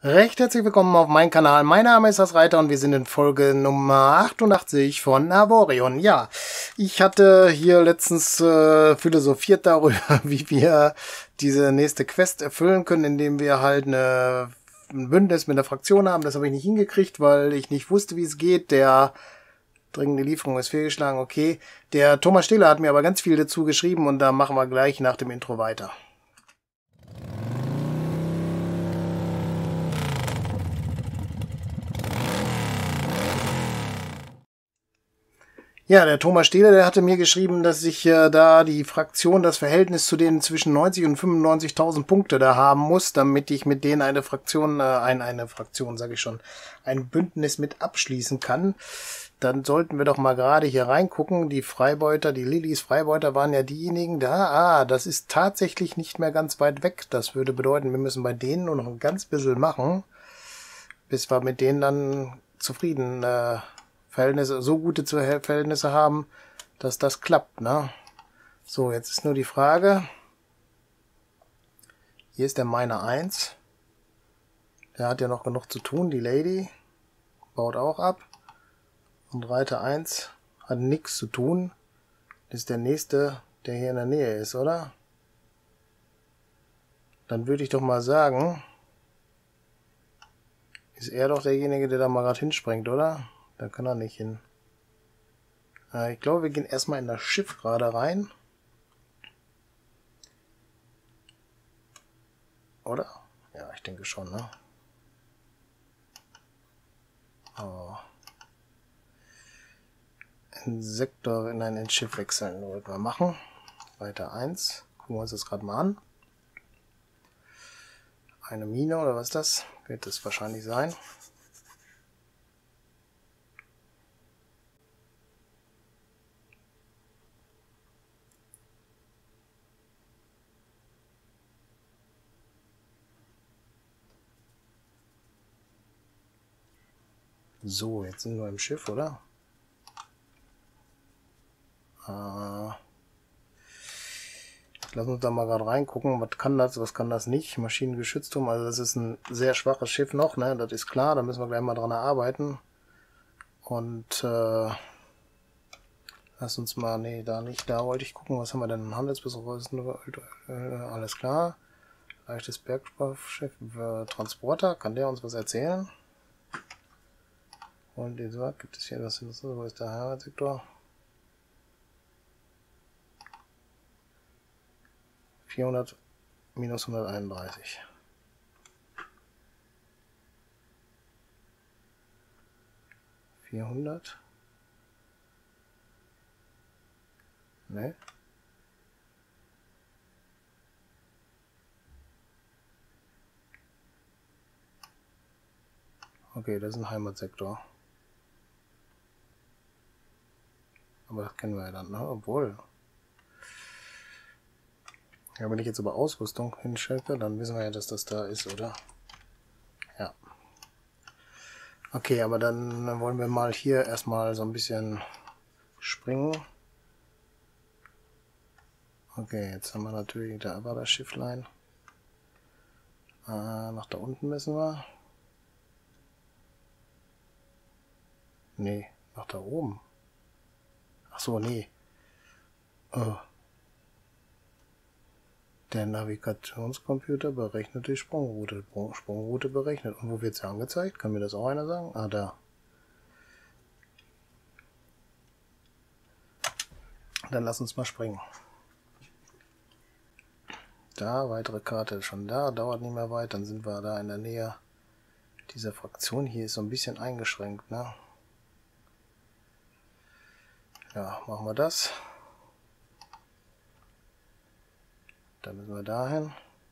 Recht herzlich willkommen auf meinem Kanal. Mein Name ist Das Reiter und wir sind in Folge Nummer 88 von Avorion. Ja, ich hatte hier letztens philosophiert darüber, wie wir diese nächste Quest erfüllen können, indem wir halt ein Bündnis mit einer Fraktion haben. Das habe ich nicht hingekriegt, weil ich nicht wusste, wie es geht. Der dringende Lieferung ist fehlgeschlagen, okay. Der Thomas Stehler hat mir aber ganz viel dazu geschrieben und da machen wir gleich nach dem Intro weiter. Ja, der Thomas Stehler, der hatte mir geschrieben, dass ich da die Fraktion, das Verhältnis zu denen zwischen 90 und 95.000 Punkte da haben muss, damit ich mit denen eine Fraktion, sage ich schon, ein Bündnis mit abschließen kann. Dann sollten wir doch mal gerade hier reingucken. Die Freibeuter, die Lillys Freibeuter waren ja diejenigen da. Das ist tatsächlich nicht mehr ganz weit weg. Das würde bedeuten, wir müssen bei denen nur noch ein ganz bisschen machen, bis wir mit denen dann zufrieden Verhältnisse, so gute Verhältnisse haben, dass das klappt, ne? So, jetzt ist nur die Frage. Hier ist der Miner 1. Der hat ja noch genug zu tun. Die Lady baut auch ab. Und Reiter 1 hat nichts zu tun. Das ist der nächste, der hier in der Nähe ist, oder? Dann würde ich doch mal sagen, ist er doch derjenige, der da mal gerade hinspringt, oder? Da kann er nicht hin. Ich glaube, wir gehen erstmal in das Schiff gerade rein. Oder? Ja, ich denke schon, ne? Oh. In Sektor, in ein Schiff wechseln wollten wir machen. Weiter 1. Gucken wir uns das gerade mal an. Eine Mine oder was ist das? Wird es wahrscheinlich sein. So, jetzt sind wir im Schiff, oder? Lass uns da mal gerade reingucken. Was kann das, was kann das nicht? Maschinengeschützturm, also das ist ein sehr schwaches Schiff noch, ne? Das ist klar, da müssen wir gleich mal dran arbeiten. Und lass uns mal, nee, da nicht, da wollte ich gucken, was haben wir denn? Handelsbesuch, alles klar. Leichtes Bergschiff, Transporter, kann der uns was erzählen? Und gibt es hier was? Wo ist der Heimatsektor? 400 minus 131. Ne? Okay, das ist ein Heimatsektor. Aber das kennen wir ja dann, ne? Obwohl. Ja, wenn ich jetzt über Ausrüstung hinschalke, dann wissen wir ja, dass das da ist, oder? Ja. Okay, aber dann wollen wir mal hier erstmal so ein bisschen springen. Okay, jetzt haben wir natürlich, da war das Schifflein. Nach da unten müssen wir. Nee, nach da oben. Ach so, nee. Der Navigationscomputer berechnet die Sprungroute. Sprungroute berechnet. Und wo wird sie angezeigt? Kann mir das auch einer sagen? Ah, da. Dann lass uns mal springen. Da, weitere Karte ist schon da. Dauert nicht mehr weit. Dann sind wir da in der Nähe dieser Fraktion. Hier ist so ein bisschen eingeschränkt, ne? Ja, machen wir das. Dann müssen wir dahin.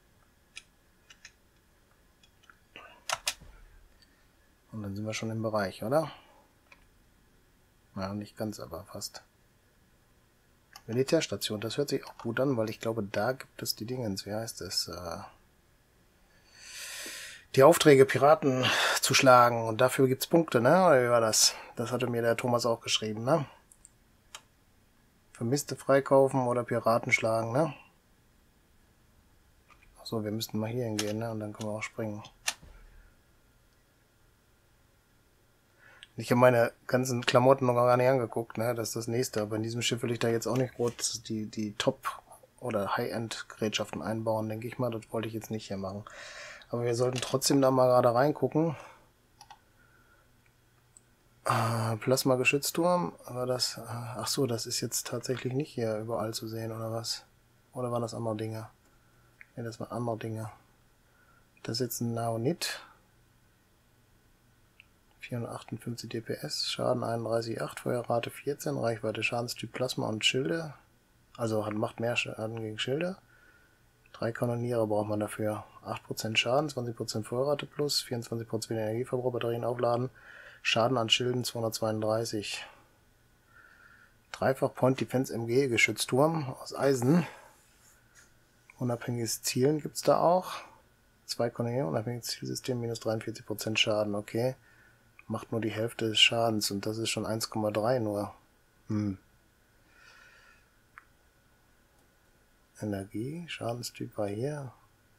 Und dann sind wir schon im Bereich, oder? Ja, nicht ganz, aber fast. Militärstation, das hört sich auch gut an, weil ich glaube, da gibt es die Dingens. Wie heißt es? Die Aufträge, Piraten zu schlagen. Und dafür gibt es Punkte, ne? Oder wie war das? Das hatte mir der Thomas auch geschrieben, ne? Vermisste freikaufen oder Piraten schlagen, ne? Achso, wir müssten mal hier hingehen, ne? Und dann können wir auch springen. Ich habe meine ganzen Klamotten noch gar nicht angeguckt, ne? Das ist das nächste. Aber in diesem Schiff will ich da jetzt auch nicht groß die Top- oder High-End-Gerätschaften einbauen, denke ich mal. Das wollte ich jetzt nicht hier machen. Aber wir sollten trotzdem da mal gerade reingucken. Plasma-Geschützturm, war das... Ach so, das ist jetzt tatsächlich nicht hier überall zu sehen, oder was? Oder waren das andere Dinge? Ne, das waren andere Dinge. Das ist jetzt ein Naonit. 458 DPS, Schaden 31,8, Feuerrate 14, Reichweite, Schadenstyp Plasma und Schilde. Also macht mehr Schaden gegen Schilde. 3 Kanoniere braucht man dafür. 8% Schaden, 20% Feuerrate plus, 24% Energieverbrauch, Batterien aufladen. Schaden an Schilden 232. Dreifach Point Defense MG Geschützturm aus Eisen. Unabhängiges Zielen gibt's da auch. 2 Kanoniere, unabhängiges Zielsystem, minus 43% Schaden, okay. Macht nur die Hälfte des Schadens und das ist schon 1,3 nur. Energie, Schadenstyp war hier.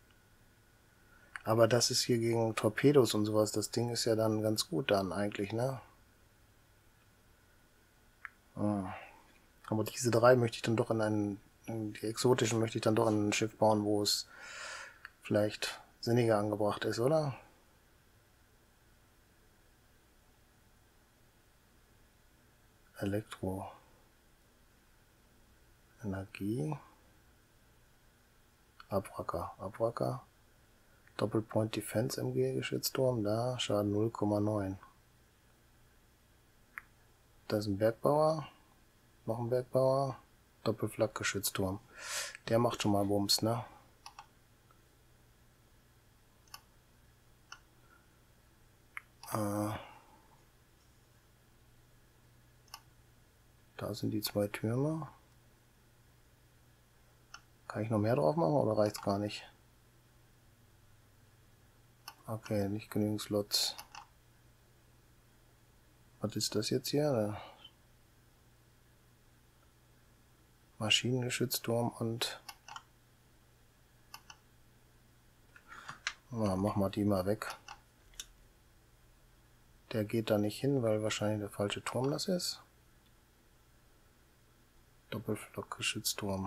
Aber das ist hier gegen Torpedos und sowas. Das Ding ist ja dann ganz gut dann eigentlich, ne? Aber diese drei möchte ich dann doch die exotischen möchte ich dann doch in ein Schiff bauen, wo es vielleicht sinniger angebracht ist, oder? Elektro. Energie. Abwracker. Doppelpoint Defense MG Geschützturm, da, Schaden 0,9. Da ist ein Bergbauer. Noch ein Bergbauer. Doppelflak Geschützturm. Der macht schon mal Bums, ne? Da sind die 2 Türme. Kann ich noch mehr drauf machen oder reicht's gar nicht? Okay, nicht genügend Slots. Was ist das jetzt hier? Maschinengeschützturm und... Na, mach mal die mal weg. Der geht da nicht hin, weil wahrscheinlich der falsche Turm das ist. Doppelflockgeschützturm.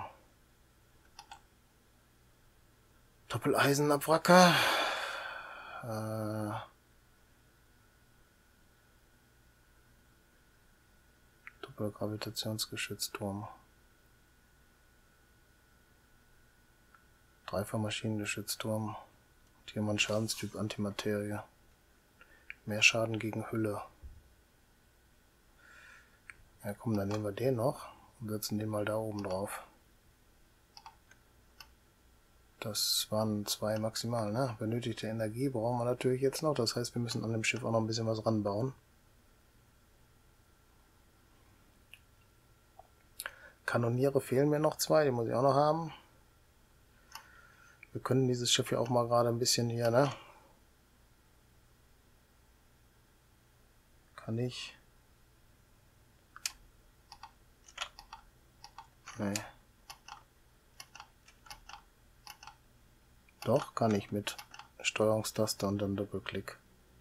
Doppeleisenabwracker. Doppelgravitationsgeschützturm. Dreifach Maschinengeschützturm. Diamant Schadenstyp Antimaterie. Mehr Schaden gegen Hülle. Ja komm, dann nehmen wir den noch und setzen den mal da oben drauf. Das waren 2 maximal, ne? Benötigte Energie brauchen wir natürlich jetzt noch. Das heißt, wir müssen an dem Schiff auch noch ein bisschen was ranbauen. Kanoniere fehlen mir noch 2, die muss ich auch noch haben. Wir können dieses Schiff ja auch mal gerade ein bisschen hier, ne? Kann ich? Nee. Doch, kann ich mit Steuerungstaste und dann Doppelklick.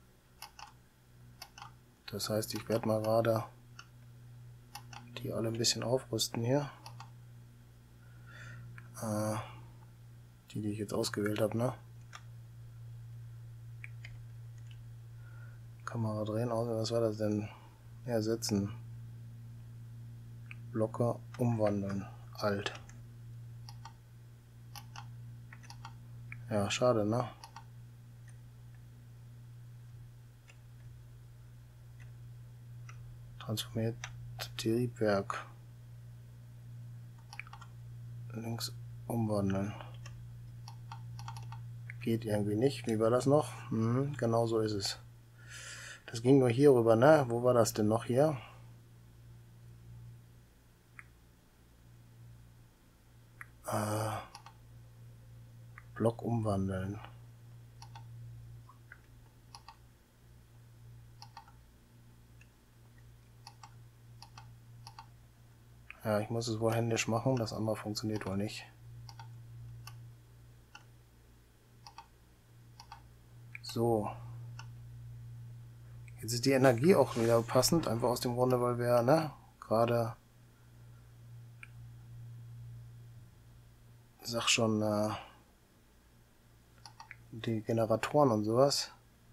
Das heißt, ich werde mal gerade die alle ein bisschen aufrüsten hier. Die ich jetzt ausgewählt habe, ne? Kamera drehen, was war das denn? Ersetzen. Blocke umwandeln. Alt. Ja, schade, ne? Transformiert Triebwerk. Links umwandeln. Geht irgendwie nicht. Wie war das noch? Genau so ist es. Das ging nur hier rüber, ne? Wo war das denn noch hier? Block umwandeln. Ja, ich muss es wohl händisch machen. Das andere funktioniert wohl nicht. So. Jetzt ist die Energie auch wieder passend, einfach aus dem Grunde, weil wir, ne, gerade, sag schon, die Generatoren und sowas.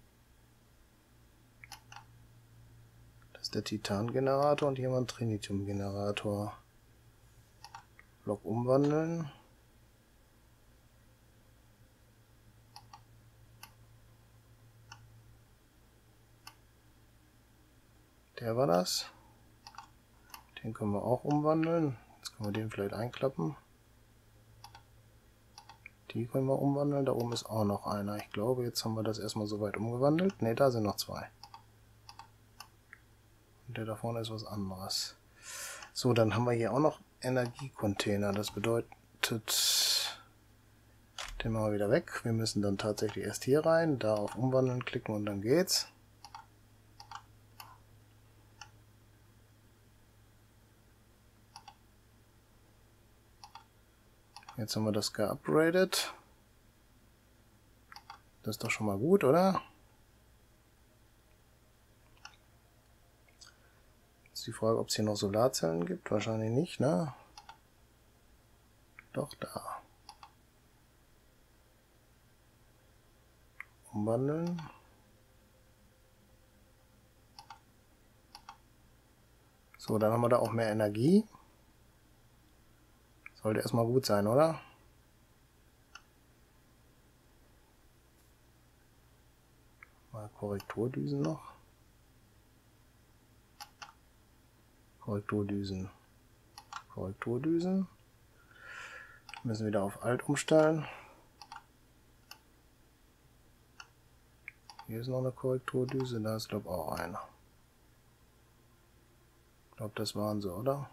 Das ist der Titan-Generator und hier haben wir einen Trinium-Generator. Block umwandeln. Der war das. Den können wir auch umwandeln. Jetzt können wir den vielleicht einklappen. Die können wir umwandeln. Da oben ist auch noch einer. Ich glaube, jetzt haben wir das erstmal so weit umgewandelt. Ne, da sind noch zwei. Und der da vorne ist was anderes. So, dann haben wir hier auch noch Energiecontainer. Das bedeutet, den machen wir wieder weg. Wir müssen dann tatsächlich erst hier rein, da auf Umwandeln klicken und dann geht's. Jetzt haben wir das geupgradet. Das ist doch schon mal gut, oder? Jetzt die Frage, ob es hier noch Solarzellen gibt. Wahrscheinlich nicht, ne? Doch, da. Umwandeln. So, dann haben wir da auch mehr Energie. Sollte erstmal gut sein, oder? Mal Korrekturdüsen noch. Korrekturdüsen. Korrekturdüsen. Müssen wieder auf Alt umstellen. Hier ist noch eine Korrekturdüse, da ist glaube ich auch eine. Ich glaube, das waren sie, oder?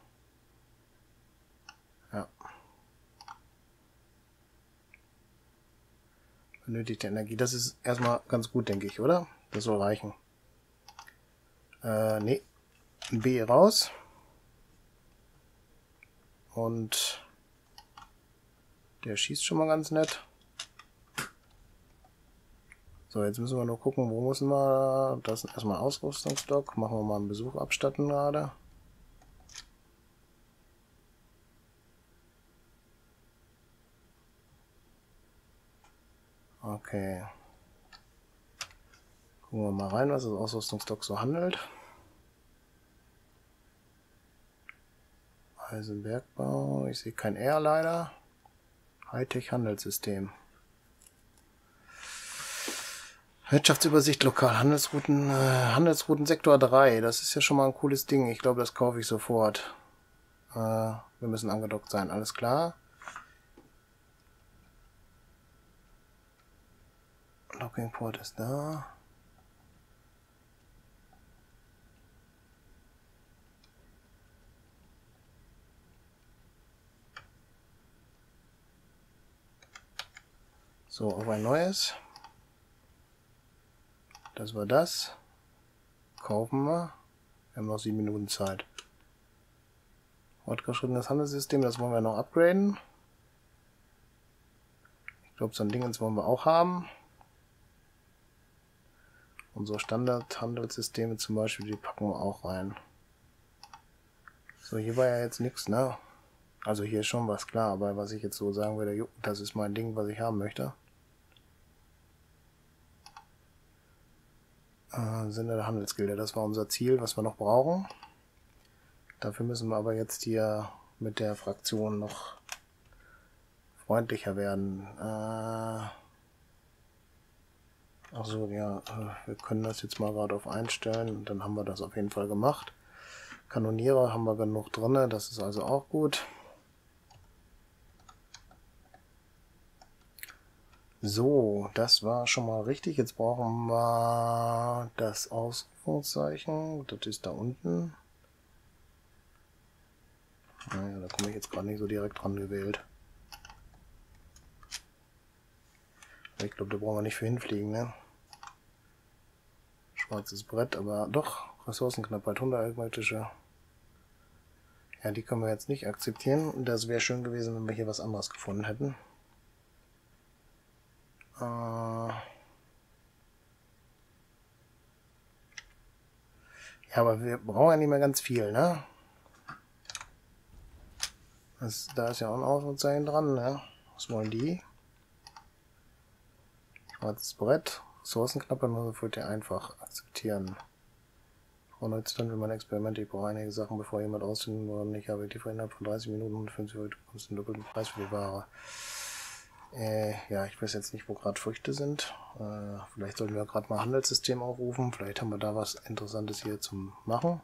Ja. Benötigte Energie. Das ist erstmal ganz gut, denke ich, oder? Das soll reichen. Nee. B raus. Und der schießt schon mal ganz nett. So, jetzt müssen wir nur gucken, wo müssen wir. Das ist erstmal Ausrüstungsdock. Machen wir mal einen Besuch abstatten gerade. Okay. Gucken wir mal rein, was das Ausrüstungsdock so handelt. Eisenbergbau. Ich sehe kein R leider. Hightech-Handelssystem. Wirtschaftsübersicht lokal. Handelsrouten, Handelsrouten Sektor 3. Das ist ja schon mal ein cooles Ding. Ich glaube, das kaufe ich sofort. Wir müssen angedockt sein. Alles klar. Docking Port ist da. So, auf ein neues. Das war das. Kaufen wir. Wir haben noch 7 Minuten Zeit. Fortgeschrittenes Handelssystem, das wollen wir noch upgraden. Ich glaube, so ein Ding wollen wir auch haben. Unsere Standard-Handelssysteme zum Beispiel, die packen wir auch rein. So, hier war ja jetzt nichts, ne? Also hier ist schon was klar, aber was ich jetzt so sagen würde, das ist mein Ding, was ich haben möchte. Sinne der Handelsgilde, das war unser Ziel, was wir noch brauchen. Dafür müssen wir aber jetzt hier mit der Fraktion noch freundlicher werden. Achso, ja, wir können das jetzt mal gerade auf einstellen und dann haben wir das auf jeden Fall gemacht. Kanoniere haben wir genug drin, das ist also auch gut. So, das war schon mal richtig. Jetzt brauchen wir das Ausrufungszeichen. Das ist da unten. Naja, da komme ich jetzt gerade nicht so direkt dran gewählt. Ich glaube, da brauchen wir nicht für hinfliegen, ne? Schwarzes Brett, aber doch, Ressourcenknappheit, 100 arithmetische. Ja, die können wir jetzt nicht akzeptieren. Das wäre schön gewesen, wenn wir hier was anderes gefunden hätten. Ja, aber wir brauchen ja nicht mehr ganz viel, ne? Da ist ja auch ein Ausrufezeichen dran, ne? Was wollen die? Schwarzes Brett. Ressourcenknappe, nur sofort ihr einfach akzeptieren. Und jetzt dann, wenn man Experimente, ich brauche einige Sachen, bevor jemand ausfinden oder nicht, habe ich die innerhalb von 30 Minuten 150 Euro, du bekommst den doppelten Preis für die Ware. Ja, ich weiß jetzt nicht, wo gerade Früchte sind. Vielleicht sollten wir gerade mal Handelssystem aufrufen. Vielleicht haben wir da was Interessantes hier zum Machen.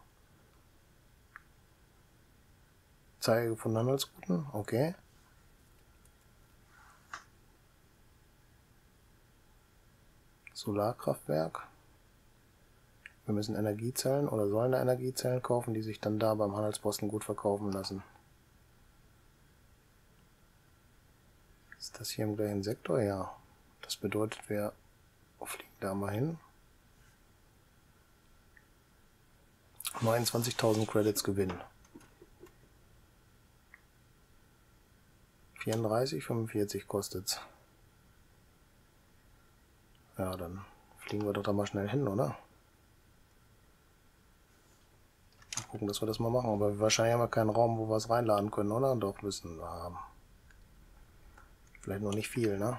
Zeige von Handelsrouten. Okay. Solarkraftwerk. Wir müssen Energiezellen oder sollen da Energiezellen kaufen, die sich dann da beim Handelsposten gut verkaufen lassen. Ist das hier im gleichen Sektor? Ja. Das bedeutet, wir fliegen da mal hin. 29.000 Credits gewinnen. 34,45 kostet's. Ja, dann fliegen wir doch da mal schnell hin, oder? Mal gucken, dass wir das mal machen. Aber wahrscheinlich haben wir keinen Raum, wo wir es reinladen können, oder? Doch, müssen wir haben. Vielleicht noch nicht viel, ne?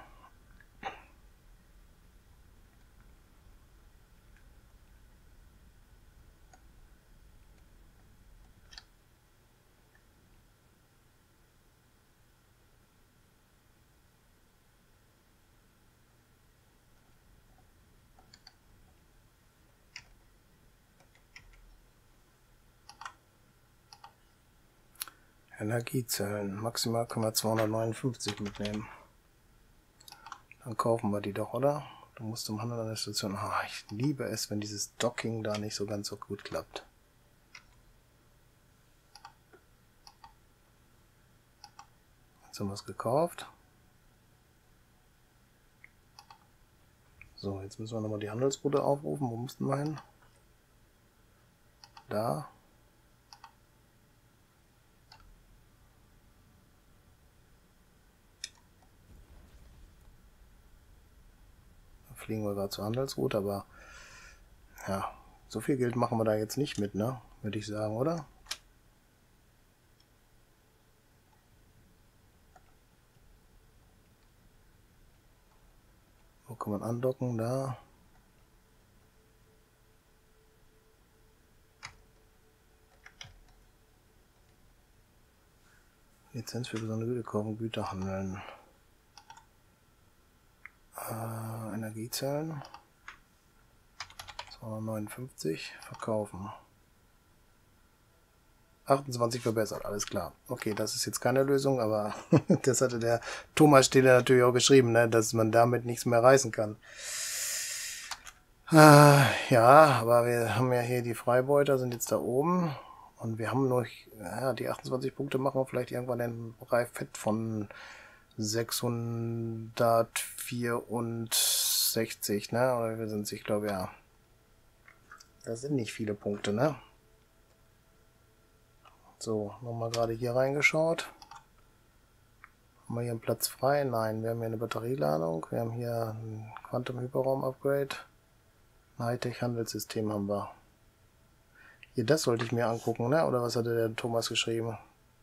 Energiezellen. Maximal können wir 259 mitnehmen. Dann kaufen wir die doch, oder? Du musst zum Handel an der Station. Ah, ich liebe es, wenn dieses Docking da nicht so ganz so gut klappt. Jetzt haben wir es gekauft. So, jetzt müssen wir nochmal die Handelsroute aufrufen. Wo mussten wir hin? Da. Fliegen wir gerade zur Handelsroute, aber ja, so viel Geld machen wir da jetzt nicht mit, ne? Würde ich sagen, oder? Wo kann man andocken? Da. Lizenz für besondere Güter kaufen, Güter handeln. Energiezellen. 259 verkaufen. 28 verbessert, alles klar. Okay, das ist jetzt keine Lösung, aber das hatte der Thomas Stehler natürlich auch geschrieben, ne, dass man damit nichts mehr reißen kann. Ja, aber wir haben ja hier die Freibeuter, sind jetzt da oben. Und wir haben noch, ja, die 28 Punkte machen wir vielleicht irgendwann den Bereich Fett von 664, ne? Oder wir sind, ich glaube, ja. Das sind nicht viele Punkte, ne? So, nochmal gerade hier reingeschaut. Haben wir hier einen Platz frei? Nein, wir haben hier eine Batterieladung. Wir haben hier ein Quantum-Hyperraum-Upgrade. Ein Hightech-Handelssystem haben wir. Hier, das sollte ich mir angucken, ne? Oder was hatte der Thomas geschrieben?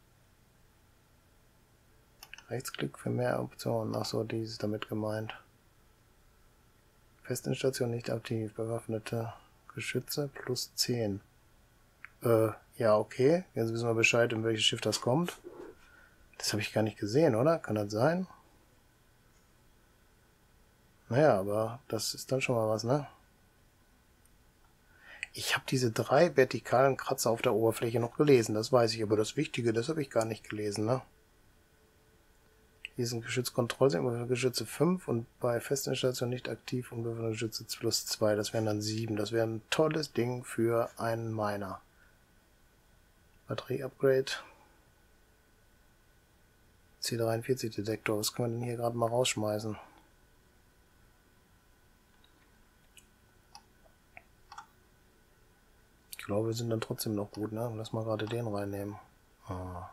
Rechtsklick für mehr Optionen. Achso, die ist damit gemeint. Festinstallation nicht aktiv. Bewaffnete Geschütze plus 10. Ja, okay. Jetzt wissen wir Bescheid, in welches Schiff das kommt. Das habe ich gar nicht gesehen, oder? Kann das sein? Naja, aber das ist dann schon mal was, ne? Ich habe diese 3 vertikalen Kratzer auf der Oberfläche noch gelesen, das weiß ich. Aber das Wichtige, das habe ich gar nicht gelesen, ne? Hier sind Geschützkontrollsystem, Geschütze 5 und bei Festinstallation nicht aktiv und Geschütze plus 2. Das wären dann 7. Das wäre ein tolles Ding für einen Miner. Batterie-Upgrade. C43-Detektor. Was können wir denn hier gerade mal rausschmeißen? Ich glaube, wir sind dann trotzdem noch gut, ne? Lass mal gerade den reinnehmen. Ah.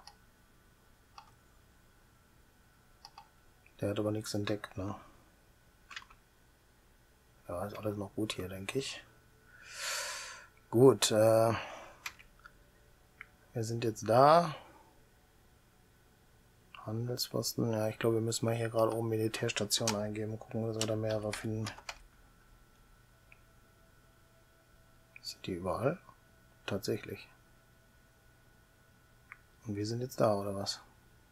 Der hat aber nichts entdeckt, ne? Ja, ist alles noch gut hier, denke ich. Gut, wir sind jetzt da. Handelsposten, ja, ich glaube, wir müssen mal hier gerade oben Militärstation eingeben. Gucken, dass wir da mehrere finden. Sind die überall? Tatsächlich. Und wir sind jetzt da, oder was?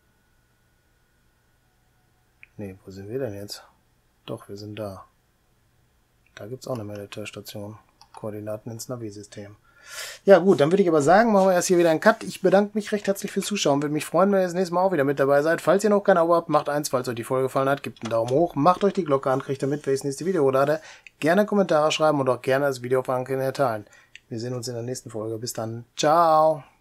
Ne, wo sind wir denn jetzt? Doch, wir sind da. Da gibt es auch eine Militärstation. Koordinaten ins Navi-System. Ja gut, dann würde ich aber sagen, machen wir erst hier wieder einen Cut. Ich bedanke mich recht herzlich fürs Zuschauen. Würde mich freuen, wenn ihr das nächste Mal auch wieder mit dabei seid. Falls ihr noch kein Abo habt, macht eins. Falls euch die Folge gefallen hat, gebt einen Daumen hoch. Macht euch die Glocke an, kriegt damit, wenn ich das nächste Video hochlade. Gerne Kommentare schreiben und auch gerne das Video auf anderen Kanälen teilen. Wir sehen uns in der nächsten Folge. Bis dann. Ciao.